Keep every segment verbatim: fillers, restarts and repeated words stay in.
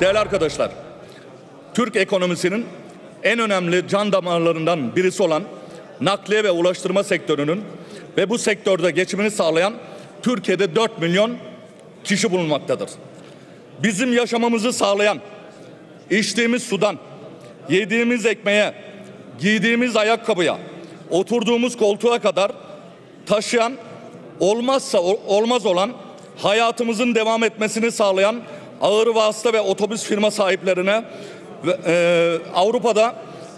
Değerli arkadaşlar, Türk ekonomisinin en önemli can damarlarından birisi olan nakliye ve ulaştırma sektörünün ve bu sektörde geçimini sağlayan Türkiye'de dört milyon kişi bulunmaktadır. Bizim yaşamamızı sağlayan, içtiğimiz sudan, yediğimiz ekmeğe, giydiğimiz ayakkabıya, oturduğumuz koltuğa kadar taşıyan, olmazsa olmaz olan, hayatımızın devam etmesini sağlayan ağır vasıta ve otobüs firma sahiplerine ve, e, Avrupa'da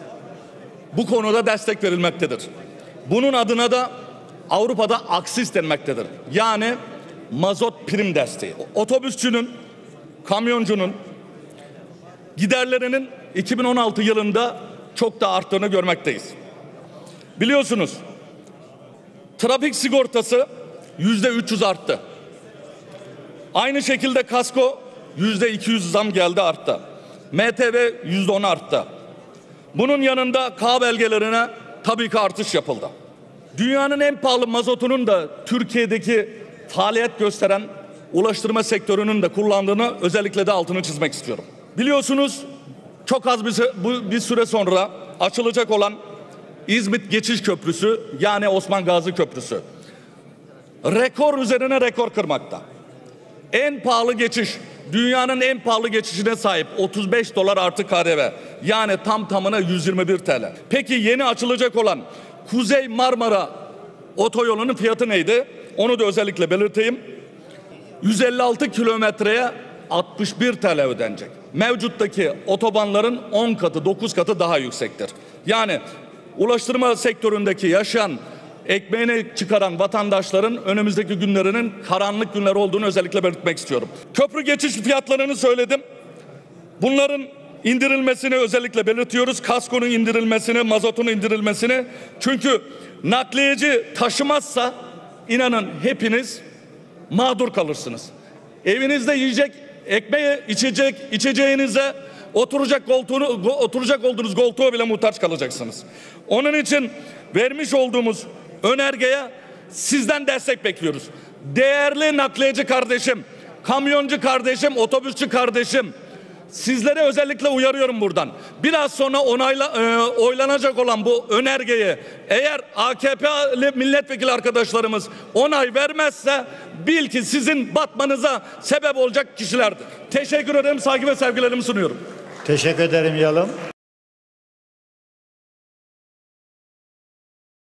bu konuda destek verilmektedir. Bunun adına da Avrupa'da aksis denmektedir. Yani mazot prim desteği. Otobüsçünün, kamyoncunun giderlerinin iki bin on altı yılında çok da arttığını görmekteyiz. Biliyorsunuz, trafik sigortası yüzde üç yüz arttı. Aynı şekilde kasko yüzde iki yüz zam geldi, arttı. M T V yüzde on arttı. Bunun yanında K belgelerine tabii ki artış yapıldı. Dünyanın en pahalı mazotunun da Türkiye'deki faaliyet gösteren ulaştırma sektörünün de kullandığını özellikle de altını çizmek istiyorum. Biliyorsunuz, çok az bir, bu, bir süre sonra açılacak olan İzmit Geçiş Köprüsü, yani Osman Gazi Köprüsü rekor üzerine rekor kırmakta. En pahalı geçiş, dünyanın en pahalı geçişine sahip, otuz beş dolar artı K D V, yani tam tamına yüz yirmi bir TL. Peki yeni açılacak olan Kuzey Marmara otoyolunun fiyatı neydi? Onu da özellikle belirteyim. yüz elli altı kilometreye altmış bir TL ödenecek. Mevcuttaki otobanların on katı, dokuz katı daha yüksektir. Yani ulaştırma sektöründeki yaşayan, ekmeğini çıkaran vatandaşların önümüzdeki günlerinin karanlık günler olduğunu özellikle belirtmek istiyorum. Köprü geçiş fiyatlarını söyledim. Bunların indirilmesini özellikle belirtiyoruz. Kaskonun indirilmesini, mazotun indirilmesini. Çünkü nakliyeci taşımazsa inanın hepiniz mağdur kalırsınız. Evinizde yiyecek, ekmeği, içecek, içeceğinize oturacak koltuğunu, oturacak olduğunuz koltuğa bile muhtaç kalacaksınız. Onun için vermiş olduğumuz önergeye sizden destek bekliyoruz. Değerli nakliyeci kardeşim, kamyoncu kardeşim, otobüsçü kardeşim, sizlere özellikle uyarıyorum buradan. Biraz sonra onayla, e, oylanacak olan bu önergeyi eğer A K P'li milletvekili arkadaşlarımız onay vermezse bil ki sizin batmanıza sebep olacak kişilerdir. Teşekkür ederim, saygı ve sevgilerimi sunuyorum. Teşekkür ederim Yalım.